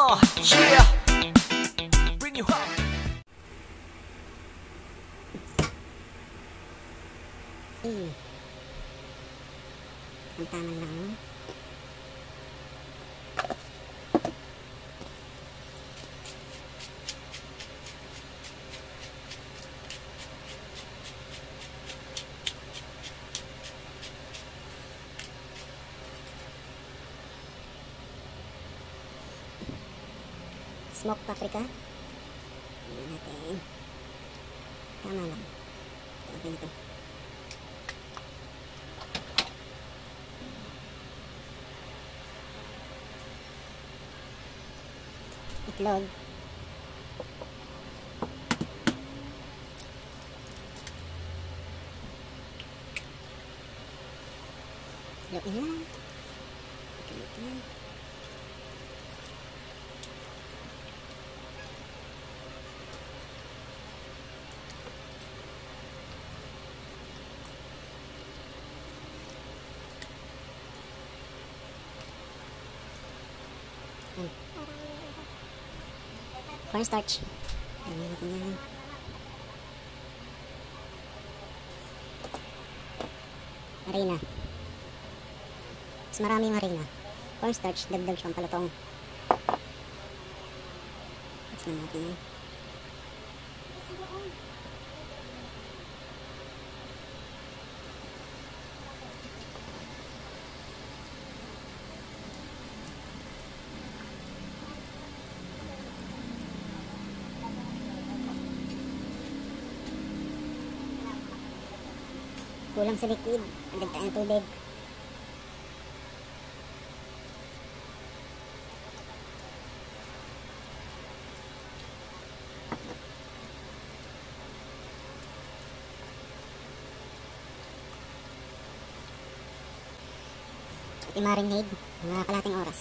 Yeah. Bring you up. Ang tama lang. Smoke paprika. Ayan natin. Tama lang. Okay na ito. Itlog. Itlog na. Ito. Cornstarch. Ayan natin yan. Harina. Mas marami yung harina. Cornstarch, dagdag siyang palutong. Mix na natin yan. Kulang sa liquid, dagdag tayo ng tubig. At i-marinade mga kalating oras.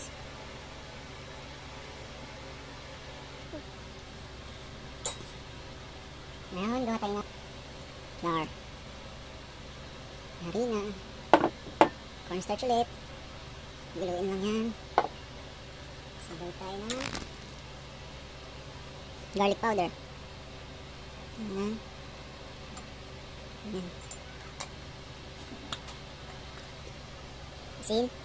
Ngayon, gawa tayo na flour. Harina, cornstarch ulit, biluin lang yan. Sabay tayo na garlic powder. Ayan. Ayan. Asin.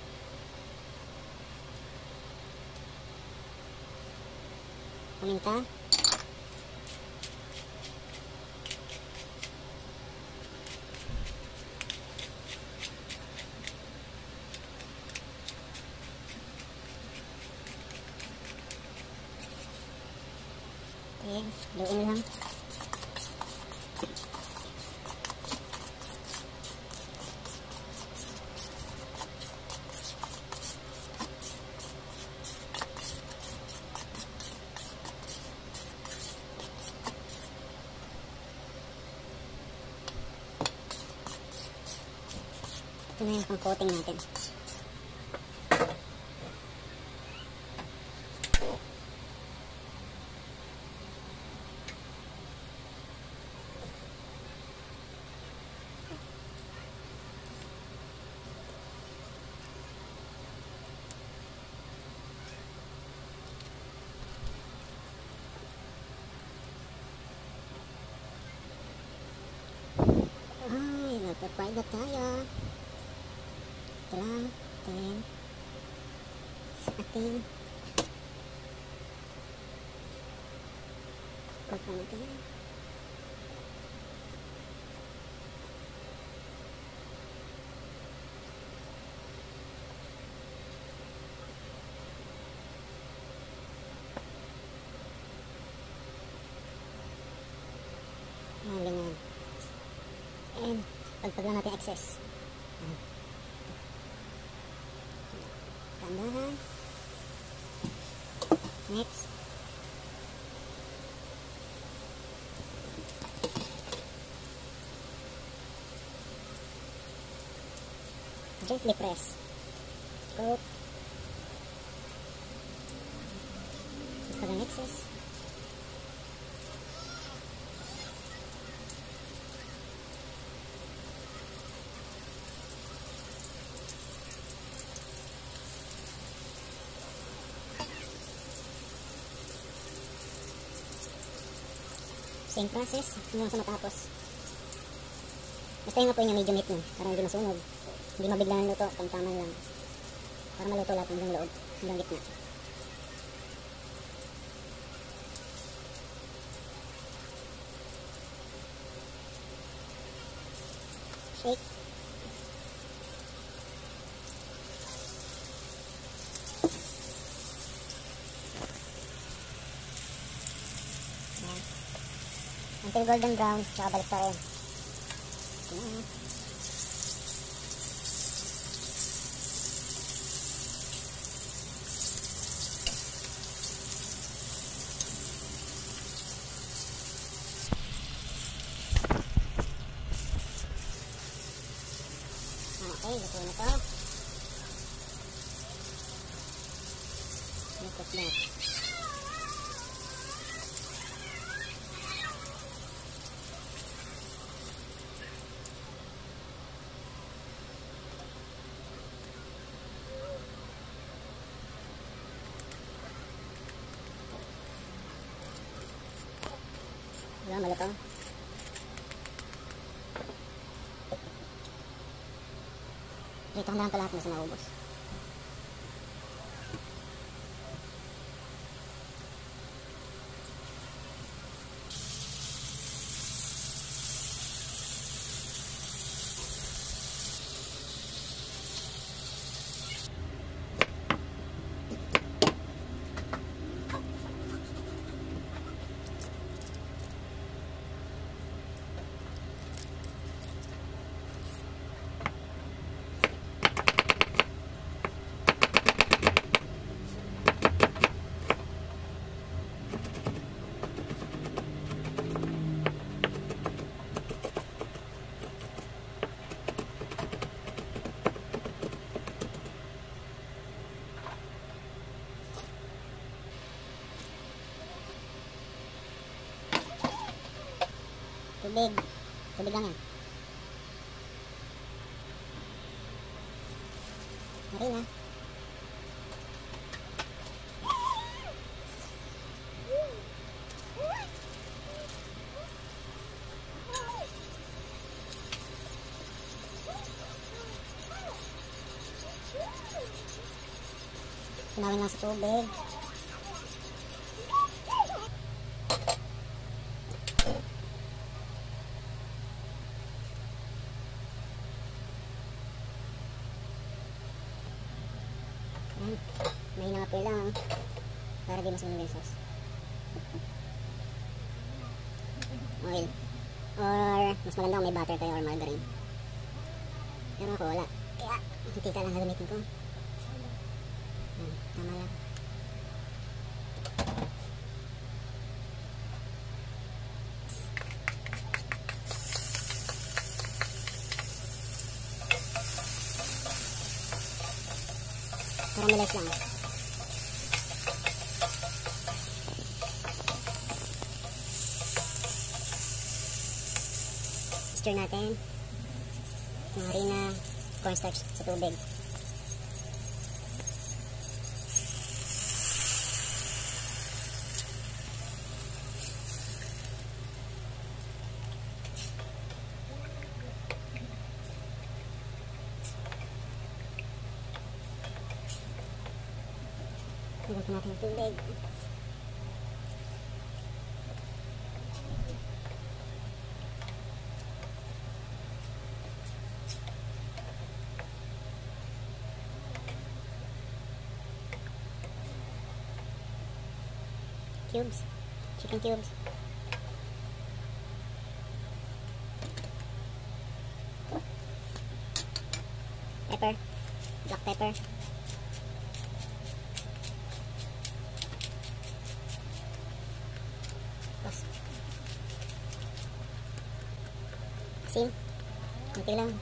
Paminta. Okay, luin lang. Ito na yung pang-coating natin. Ay, nagpa-fried na tayo. Ito lang. Atin. Atin. Pagpa natin. Ayan, ganyan. And pagpag lang natin excess. Tandahan. Next. Gently press. Coat. Pagpag lang excess. Same process. Hanggang sa matapos. Basta yung apoy niya medyo heat na. Para hindi masunog. Hindi mabiglang luto. Tamtaman lang. Para maluto lahat hanggang loob. Hanggang gitna. Shake. Until golden brown, tsaka balik pa rin. Okay, luto na to. Luto na. Wala, malito. Dito ko na lang ito lahat na sa naubos. Tubig. Tubig lang yan. Marina. Sinawin lang sa tubig. May nangapoy lang para di masunog yung sauce. Oil. Or mas maganda kung may butter kayo or margarine. Pero ako wala. Kaya hitika lang gagamitin ko. Tama lang. Caramelize lang. Stir natin yung harina, cornstarch sa tubig. Lagyan natin yung tubig. Cubes. Chicken cubes. Pepper. Black pepper. Asin. Kunti lang.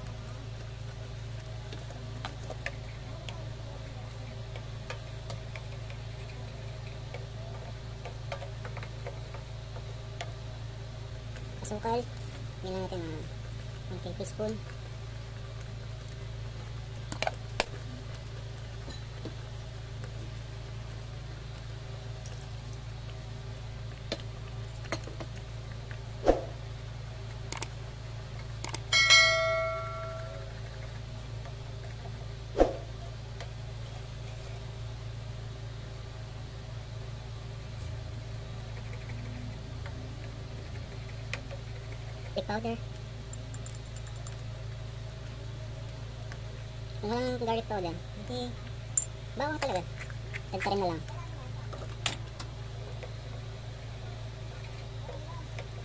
Asukal. Bigyan natin 1 tablespoon. garlic powder. Kung walang garlic powder, hindi, bawang talaga. Tagka rin na lang.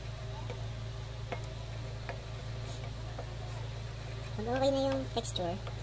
Pag okay na yung texture,